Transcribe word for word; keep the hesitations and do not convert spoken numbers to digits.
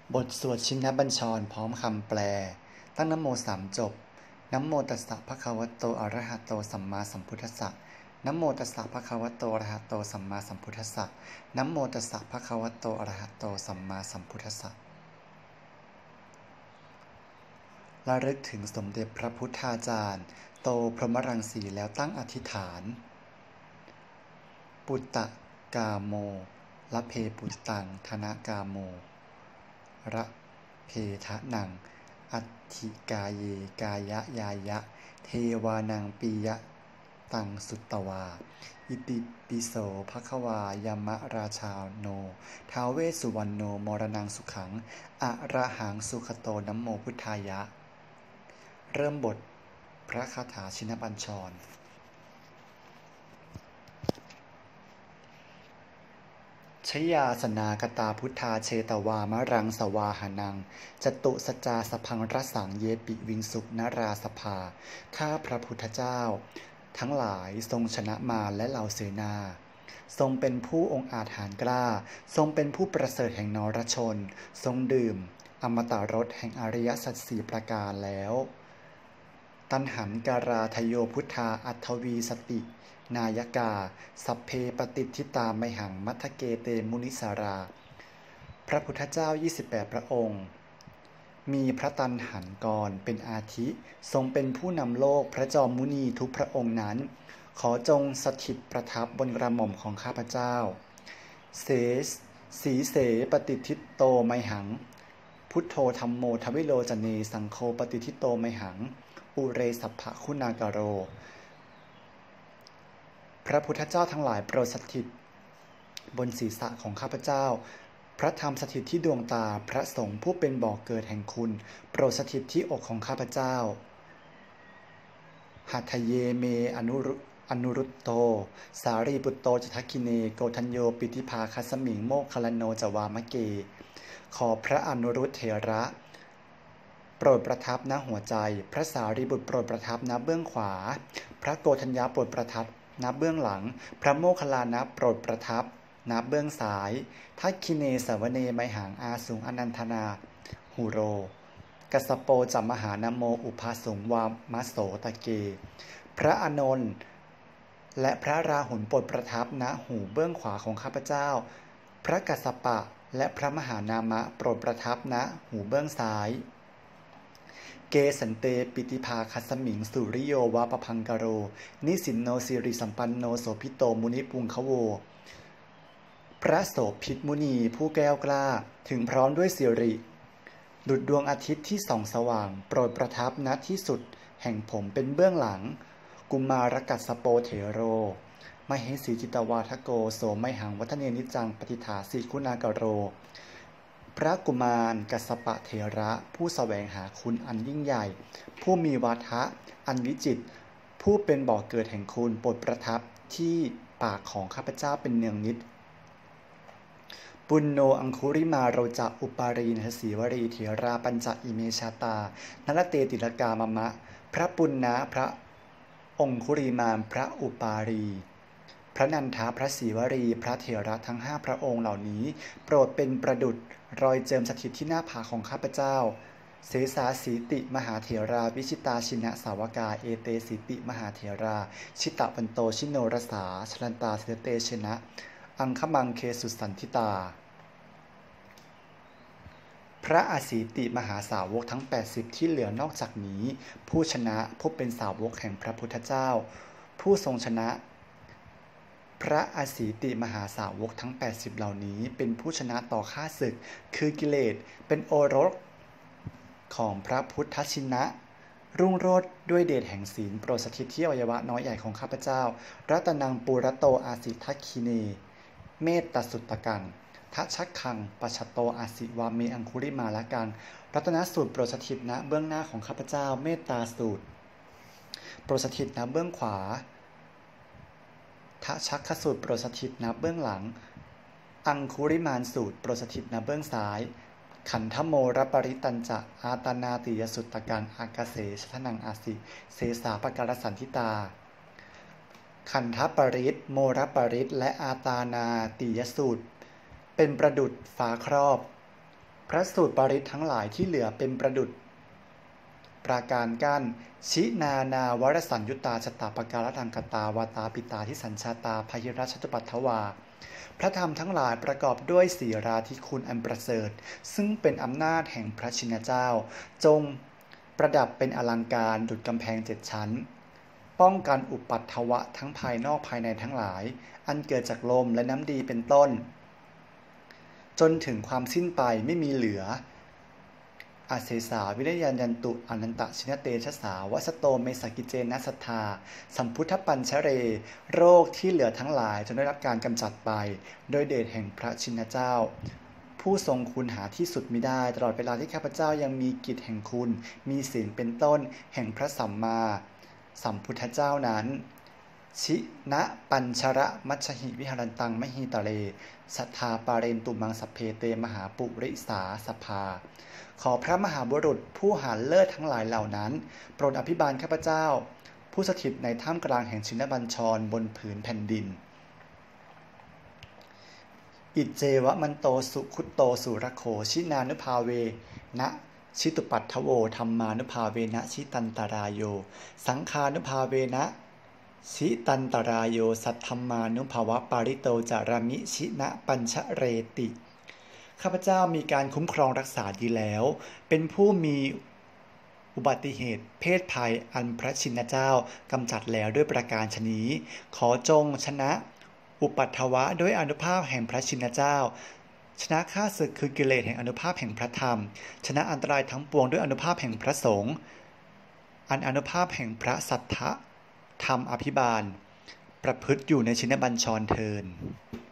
บทสวดชินบัญชรพร้อมคำแปลตั้งนะโมสามจบนะโมตัสสะภะคะวะโตอะระหะโตสัมมาสัมพุทธัสสะนะโมตัสสะภะคะวะโตอะระหะโตสัมมาสัมพุทธัสสะนะโมตัสสะภะคะวะโตอะระหะโตสัมมาสัมพุทธัสสะระลึกถึงสมเด็จพระพุทธาจารย์โตพรหมรังสีแล้วตั้งอธิษฐานปุตตะกาโมละเพปุตตังธนกาโมระเพทะนังอัตถิกาเยกายะยายะเทวานังปียะตังสุตตวาอิติปิโสภควายมราชาโนท้าวเวสสุวรรณโนมรณังสุขังอะระหังสุขโตนัมโมพุทธายะเริ่มบทพระคาถาชินบัญชรชยาสนากตาพุทธาเชตวามะรังสวาหานังจตุสจาสพังรสังเยปิวิงสุนราสภาข้าพระพุทธเจ้าทั้งหลายทรงชนะมารและเหล่าเสนาทรงเป็นผู้องอาจหาญกล้าทรงเป็นผู้ประเสริฐแห่งนรชนทรงดื่มอมตะรสแห่งอริยสัจสี่ประการแล้วตัณหันการาทโยพุทธาอัทวีสตินายกาสัพเพปฏิทิตาไมหังมัทเกเตมุนิสาราพระพุทธเจ้ายี่สิบแปดพระองค์มีพระตัณหันกรเป็นอาทิทรงเป็นผู้นำโลกพระจอมมุนีทุกพระองค์นั้นขอจงสถิตประทับบนกระหม่อมของข้าพเจ้าเสสีเสปฏิทิตโตไมหังพุทโธธัมโมทวิโลจเนสังโฆปฏิทิตโตไมหังอุเรสัพพะคุณากโรพระพุทธเจ้าทั้งหลายโปรดสถิตบนศีรษะของข้าพเจ้าพระธรรมสถิตที่ดวงตาพระสงฆ์ผู้เป็นบ่อกเกิดแห่งคุณโปรดสถิตที่อกของข้าพเจ้าหัตถเยเมอนุรุอนุรุตโตสารีปุตโตจทักขิเนโกทัญโยปิติภาคัสมิงโมคคัลลโนจวามะเกขอพระอนุรุตเถระโปรดประทับณหัวใจพระสารีบุตรโปรดประทับณเบื้องขวาพระโกทัญญาโปรดประทับณเบื้องหลังพระโมคคัลลานะโปรดประทับณเบื้องซ้ายทักขิเนสวเนไมหังอาสุงอนันทนาหูโรกัสสโปจัมมหานโมอุภาสุงวามโสตะเกพระอานนท์และพระราหุลโปรดประทับณหูเบื้องขวาของข้าพเจ้าพระกัสสปะและพระมหานามะโปรดประทับณหูเบื้องซ้ายเกสันเตปิติภาคัสมิงสุริโยวะปพังกโรนิสินโนสิริสัมปันโนโสภิโตมุนิปุงคะโวพระโสภิตมุนีผู้แก้วกล้าถึงพร้อมด้วยสิริดุจดวงอาทิตย์ที่ส่องสว่างโปรดประทับณที่สุดแห่งผมเป็นเบื้องหลังกุมารกัสสโปเถโรมเหสีจิตวาทโกโสไมหังวัฒเนนิจังปฏิฐาสีคุณากโรพระกุมารกัสสปะเถระผู้แสวงหาคุณอันยิ่งใหญ่ผู้มีวาทะอันวิจิตรผู้เป็นบ่อกเกิดแห่งคุณโปรดประทับที่ปากของข้าพเจ้าเป็นเนืองนิดปุณโญอังคุริมาโรจะอุปารีนทศีวรีเถราปัญจอิเมชาตานรเตติลกามมะพระปุณณะพระองคุริมานพระอุปารีพระนันทาพระศรีวรีพระเถระทั้งห้าพระองค์เหล่านี้โปรดเป็นประดุจรอยเจิมสถิตที่หน้าผากของข้าพเจ้าเสสาสีติมหาเถราวิชิตาชินะสาวกาเอเตสีติมหาเถราชิตะปันโตชิโนรสาชลันตาเสเตชนะอังคมังเคสุสันทิตาพระอาสีติมหาสาวกทั้งแปดสิบที่เหลือนอกจากนี้ผู้ชนะผู้เป็นสาวกแห่งพระพุทธเจ้าผู้ทรงชนะพระอาสีติมหาสาวกทั้งแปดสิบเหล่านี้เป็นผู้ชนะต่อข้าศึกคือกิเลสเป็นโอรสของพระพุทธชินะรุ่งโรจน์ด้วยเดชแห่งศีลโปรดสถิตที่อวัยวะน้อยใหญ่ของข้าพเจ้ารัตนังปุระโตอาสิทัคคิเนเมตตสุตตะกังทัชักคังปัชโตอาสิวาเมอังคุริมาละกังรัตนสูตรโปรดสถิตณเบื้องหน้าของข้าพเจ้าเมตตาสูตรโปรดสถิตณเบื้องขวาทะชักขสูตรโปรดสถิตณเบื้องหลังอังคุริมานสูตรโปรดสถิตณเบื้องซ้ายขันธโมรปริตัญจะอาตานาติยสุตตะกังอากาเสชทนังอาสิเสสาปการสันทิตาขันธปริตโมรปริตและอาตานาติยสูตรเป็นประดุจฟ้าครอบพระสูตรปาริตทั้งหลายที่เหลือเป็นประดุจปราการกั้นชินานาวรสัญยุตาชตาปการะทังกตาวาตาปิตาทิสัญชาตาพยิราชตุปัตถวาพระธรรมทั้งหลายประกอบด้วยสีราธิคุณอันประเสริฐซึ่งเป็นอำนาจแห่งพระชินเจ้าจงประดับเป็นอลังการดุจกำแพงเจ็ดชั้นป้องกันอุปัตถวะทั้งภายนอกภายในทั้งหลายอันเกิดจากลมและน้ำดีเป็นต้นจนถึงความสิ้นไปไม่มีเหลืออาเสสาวิริยันยันตุอนันตชินเตชะสาวัสโตเมสกิเจนัสทธาสัมพุทธปัญชเรโรคที่เหลือทั้งหลายจนได้รับการกำจัดไปโดยเดชแห่งพระชินเจ้าผู้ทรงคุณหาที่สุดมิได้ตลอดเวลาที่ข้าพเจ้ายังมีกิจแห่งคุณมีศีลเป็นต้นแห่งพระสัมมาสัมพุทธเจ้านั้นชินะปัญชระมัชหิวิหารันตังมหิตะเลสัทธาปาเรนตุมังสัพเพเตมหาปุริสาสภาขอพระมหาบุรุษผู้หาเลิศทั้งหลายเหล่านั้นโปรดอภิบาลข้าพเจ้าผู้สถิตในท่ามกลางแห่งชินบัญชรบนผืนแผ่นดินอิเจวะมันโตสุขุตโตสุรโขชินานุภาเวนะชิตุปัตถโวธรรมานุภาเวนะชิตันตรายโยสังฆานุภาเวนะชิตันตรายโยสัทธรรมานุภาวะปาริโตจารามิชินะปัญชเรติข้าพเจ้ามีการคุ้มครองรักษาดีแล้วเป็นผู้มีอุบัติเหตุเพศภัยอันพระชินเจ้ากำจัดแล้วด้วยประการฉนี้ขอจงชนะอุปัตถวะด้วยอานุภาพแห่งพระชินเจ้าชนะข้าศึกคือกิเลสแห่งอานุภาพแห่งพระธรรมชนะอันตรายทั้งปวงด้วยอานุภาพแห่งพระสงฆ์อันอานุภาพแห่งพระสัทธธรรมอภิบาลประพฤติอยู่ในชินบัญชรเทิน